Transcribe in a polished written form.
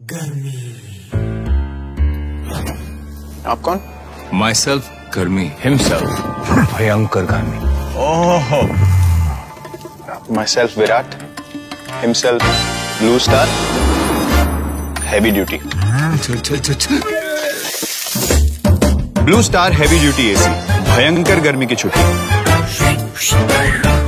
गर्मी। आप कौन? माई सेल्फ गर्मी, हिमसेल्फ भयंकर गर्मी। Oh, my self Virat, himself blue star, heavy duty. Blue star heavy duty AC, भयंकर गर्मी की छुट्टी।